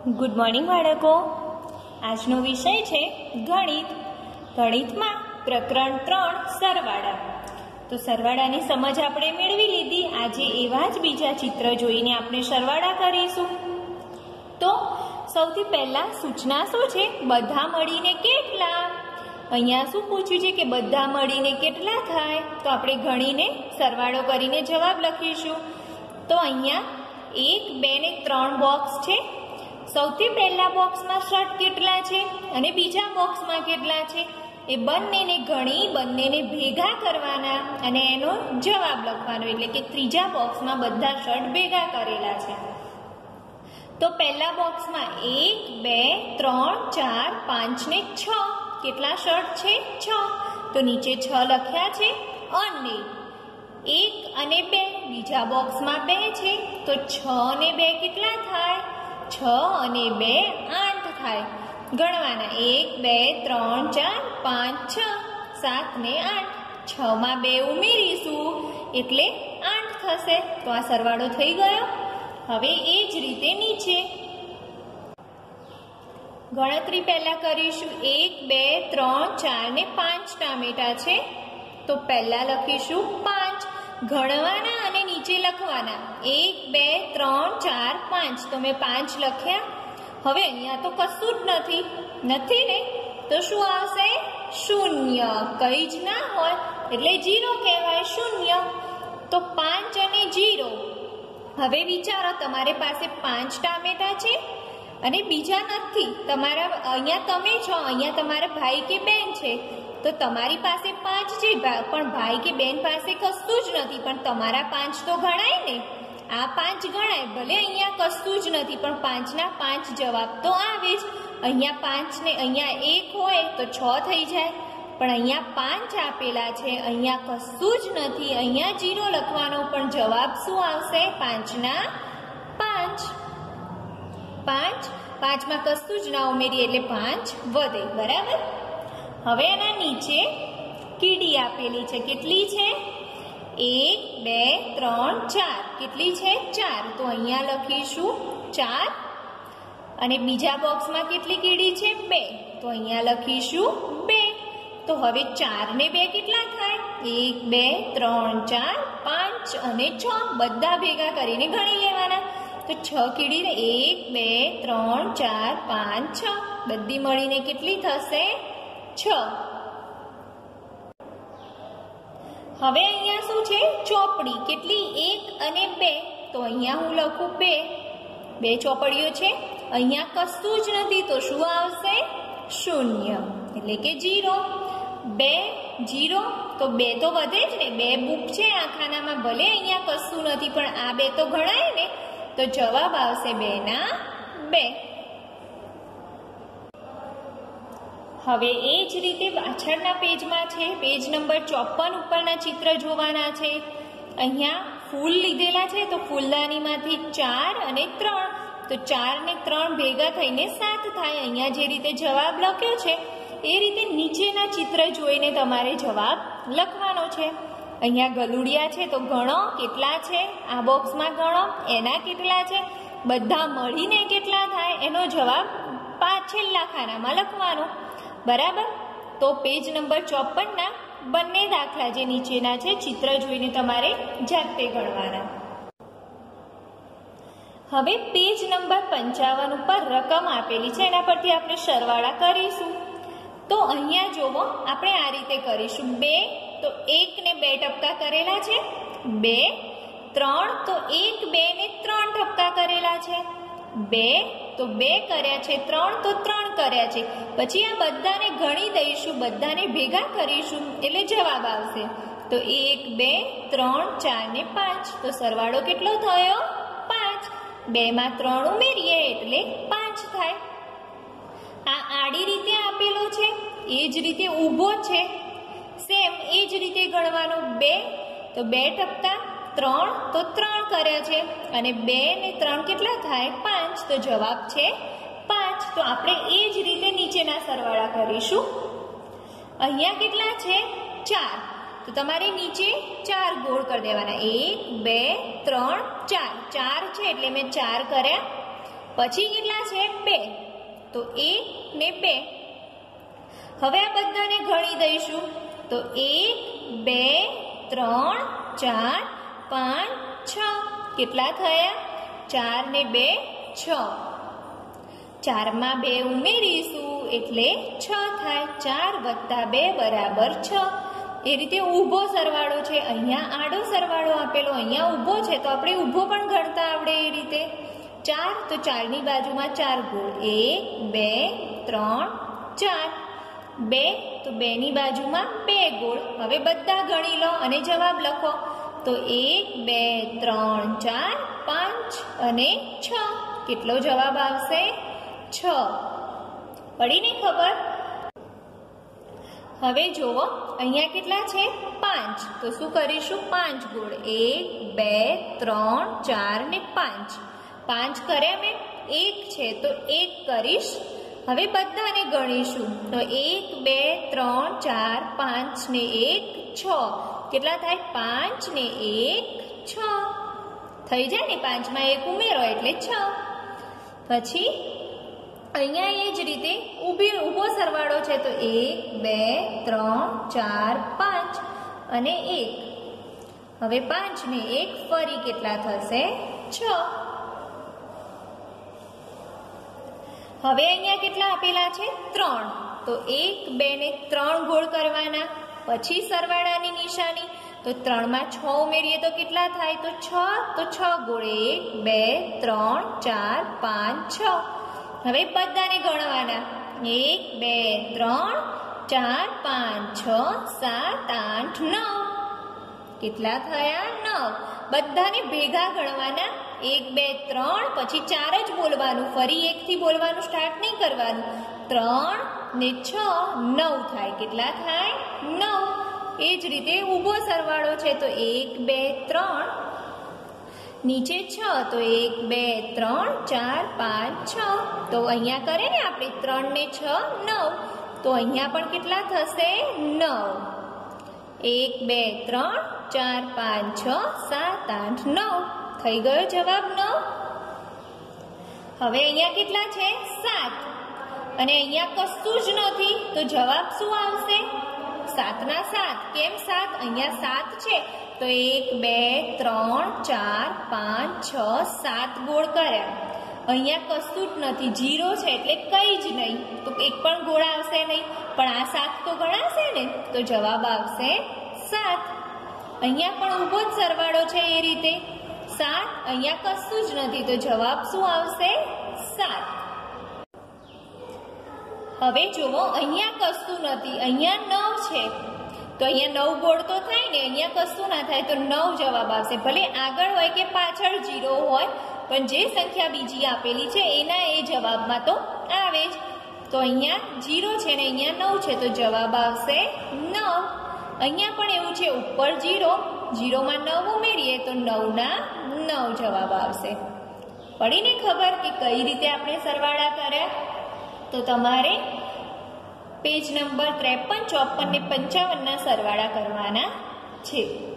Good morning બાળકો. આજનો વિષય છે ગણિત. ગણિતમાં પ્રકરણ 3 સરવાળા. તો સરવાળાની સમજ આપણે મેળવી લીધી. આજે એવા જ બીજા ચિત્ર જોઈને આપણે સરવાળા કરીશું. તો સૌથી પહેલા સૂચના શું છે? બધા મળીને કેટલા. અહીંયા શું પૂછ્યું છે કે બધા મળીને કેટલા થાય? તો આપણે ગણીને સરવાળો કરીને જવાબ લખીશું. તો અહીંયા 1, 2 ને 3 બોક્સ છે. સૌથી પહેલા બોક્સમાં શર્ટ કેટલા છે અને બીજા બોક્સમાં કેટલા છે એ બંનેને ગણી બંનેને ભેગા કરવાના અને એનો જવાબ લખવાનો. એટલે કે ત્રીજા બોક્સમાં બધા શર્ટ ભેગા કરેલા છે. તો પહેલા બોક્સમાં 1, 2, 3, 4, 5 ને 6 કેટલા શર્ટ છે? 6. તો નીચે 6 લખ્યા છે. અને 1 અને 2 બીજા બોક્સમાં 2 છે. તો 6 અને 2 કેટલા થાય? 6 અને 2 8 થાય. ગણવાના 1, 2, 3, 4, 5, 6, 7 ને 8. 6 માં 2 ઉમેરીશું એટલે 8 થશે. તો આ સરવાળો થઈ ગયો. હવે એ જ રીતે નીચે ગણતરી પહેલા કરીશું. 1, 2, 3, 4 ને 5 ટામેટા છે. તો પહેલા લખીશું 5. ગણવાના અને નીચે લખવાના 1, 2, 3, 4, 5. તો મેં 5 લખ્યા. હવે અહીંયા તો કશું જ નથી ને, તો શું આવશે? 0. કંઈ જ ના હોય એટલે 0 કહેવાય. 0. તો 5 અને 0. હવે વિચારો, તમારી પાસે 5 ટામેટા છે અને બીજા નથી. તમારા અહીંયા તમે છો, અહીંયા તમારા ભાઈ કે બેન છે. તો તમારી પાસે 5 છે પણ ભાઈ કે બેન પાસે કશું જ નથી. પણ તમારા 5 તો ગણાય ને. આ 5 ગણાય. ભલે અહીંયા કશું જ નથી પણ 5 ના 5 જવાબ તો આવે જ. અહીંયા 5 ને અહીંયા 1 હોય તો 6 થઈ જાય. પણ અહીંયા 5 આપેલા છે, અહીંયા કશું જ નથી. અહીંયા 0 લખવાનો. પણ જવાબ શું આવશે? 5 ના 5. 5 માં કશું જ ના ઉમેરીએ એટલે 5 વધે. બરાબર. હવે એના નીચે કીડી આપેલી છે. કેટલી છે? 1, 2, 3, 4. કેટલી છે? 4. તો અહીંયા લખીશું 4. અને બીજા બોક્સમાં કેટલી કીડી છે? 2. તો અહીંયા લખીશું 2. તો હવે 4 ને 2 કેટલા થાય? 1, 2, 3, 4, 5 અને 6 બધા ભેગા કરીને ગણી લેવાના. તો 6 કીડી 1, 2, 3, 4, 5, 6 બધી મળીને કેટલી થશે? 6. હવે અહીંયા શું છે? ચોપડી. કેટલી? 1 અને 2. તો અહીંયા હું લખું 2 ચોપડીઓ છે. અહીંયા કશું જ નથી તો શું આવશે? 0 એટલે કે 0. 2 0 તો 2 તો વધે જ ને. 2 બુક છે આ ખાનામાં. ભલે અહીંયા કશું નથી પણ આ 2 તો ગણાય ને. તો જવાબ આવશે 2 ના 2. હવે એ જ રીતે પાછળના પેજમાં છે. પેજ નંબર 54 ઉપરના ચિત્ર જોવાના છે. અહીંયા ફૂલ લીધેલા છે. તો ફૂલદાનીમાંથી 4 અને 3. તો 4 ને 3 ભેગા થઈને 7 થાય. અહીંયા જે રીતે જવાબ લખ્યો છે એ રીતે નીચેના ચિત્ર જોઈને તમારે જવાબ લખવાનો છે. અહીંયા ગલુડિયા છે. તો ગણો કેટલા છે. આ બોક્સમાં ગણો એના કેટલા છે. બધા મળીને કેટલા થાય એનો જવાબ છેલ્લા ખાનામાં લખવાનો. બરાબર. તો પેજ નંબર 54 ના બંને દાખલા જે નીચેના છે ચિત્ર જોઈને તમારે જાતે ગણવાના. હવે પેજ નંબર 55 ઉપર રકમ આપેલી છે. એના પરથી આપણે સરવાળા કરીશું. તો અહીંયા જોવો, આપણે આ રીતે કરીશું. 2 તો 1 ને 2 ટપકા કરેલા છે. 2 3 તો 1, 2 ને 3 ટપકા કરેલા છે. 2 તો 2 કર્યા છે. 3 તો 3 કર્યા છે. પછી આ બધાને ગણી દઈશું, બધાને ભેગા કરીશું એટલે જવાબ આવશે. તો 1, 2, 3, 4 ને 5. તો સરવાળો કેટલો થયો? 5. 2 માં 3 ઉમેરીએ એટલે 5 થાય. આ આડી રીતે આપેલો છે, એ જ રીતે ઊભો છે. સેમ એ જ રીતે ગણવાનો. 2 તો 2 ટપકા. 3 તો 3 કર્યા છે અને 2 ને 3 કેટલા થાય? 5. તો જવાબ છે 5. તો આપણે એ જ રીતે નીચેના સરવાળા કરીશું. અહીંયા કેટલા છે? 4. તો તમારે નીચે 4 ગોળ કરી દેવાના. 1, 2, 3, 4. 4 છે એટલે મેં 4 કર્યા. પછી કેટલા છે 2, તો 1 ને 2. હવે આ બધાને ગણી દઈશું, તો 1 2 3 4 5 6. કેટલા થયા? 4 ને 2 6. 4 માં 2 ઉમેરીશું એટલે 6 થાય. 4 વત્તા 2 બરાબર 6. એ રીતે ઊભો સરવાળો છે. અહીંયા આડો સરવાળો આપેલો, અહીંયા ઊભો છે, તો આપણે ઊભો પણ ગણતા આવડે એ રીતે. 4 તો 4 ની બાજુમાં 4 ગોળ, 1 2 3 4. 2 તો 2 ની બાજુમાં 2 ગોળ. હવે બધા ગણી લો અને જવાબ લખો. તો 1 2 3 4 5 અને 6. કેટલો જવાબ આવશે? 6. પડી ને ખબર? હવે જુઓ, અહીંયા કેટલા છે? 5. તો શું કરીશું? 5 ગોળ, 1 2 3 4 ને 5. 5 કર્યા મેં, 1 છે તો 1 કરીશ. હવે બધાને ગણીશું, તો 1 2 3 4 5 ને 1 6. કેટલા થાય? 5 ને 1 6 થઈ જાય ને. 5 માં 1 ઉમેરો એટલે 6. પછી અહીંયા એ જ રીતે ઊભો સરવાળો છે, તો 1 2 3 4 5 અને 1. હવે 5 ને 1 ફરી કેટલા થશે? 6. હવે અહીંયા કેટલા આપેલા છે? 3. તો 1 2 ને 3 ગોળ કરવાના. પછી સરવાળાની નિશાની, તો 3 માં 6 ઉમેરીએ તો કેટલા થાય? તો 6. તો 6 ગોળ, 1 2 3 4 5 6. હવે બધાને ગણવાના, 1 2 3 4 5 6 7 8 9. કેટલા થયા? 9. બધાને ભેગા ગણવાના, 1 2 3 પછી 4 જ બોલવાનું, ફરી 1 થી બોલવાનું સ્ટાર્ટ નહીં કરવાનું. 3 ને 6 9 થાય. કેટલા થાય? 9. એ જ રીતે ઊભો સરવાળો છે, તો 1 2 3 નીચે 6, તો 1 2 3 4 5 6. તો અહીંયા કરે ને આપણે 3 ને 6 9. તો અહીંયા પણ કેટલા થશે? 9. 1 2 3 4 5 6 7 8 9. થઈ ગયો જવાબ 9. હવે અહીંયા કેટલા છે? 7. અને અહીંયા કશું જ નથી, તો જવાબ શું આવશે? 7 ના 7. કેમ 7? અહીંયા 7 છે, તો 1 2 3 4 5 6 7 ગોળ કર્યા. અહીંયા કશું જ નથી, 0 છે એટલે કંઈ જ નહીં, તો એક પણ ગોળ આવશે નહીં. પણ આ 7 તો ગણાશે ને, તો જવાબ આવશે 7. અહીંયા પણ ઊભો જ સરવાળો છે એ રીતે 7. અહીંયા કશું જ નથી, તો જવાબ શું આવશે? 7. હવે જુઓ, અહીંયા કશું નથી, અહીંયા 9 છે, તો અહીંયા 9 ગોળ તો થાય ને. અહીંયા કશું ના થાય, તો 9 જવાબ આવશે. ભલે આગળ હોય કે પાછળ 0 હોય, પણ જે સંખ્યા બીજી આપેલી છે એના એ જવાબમાં તો આવે જ. તો અહીંયા 0 છે ને અહીંયા 9 છે, તો જવાબ આવશે 9. અહીંયા પણ એવું છે, ઉપર 0, 0 માં 9 ઉમેરીએ તો 9 ના 9 જવાબ આવશે. પડીને ખબર કે કઈ રીતે આપણે સરવાળા કર્યા? તો તમારે પેજ નંબર 53 54 ને 55 ના સરવાળા કરવાના છે.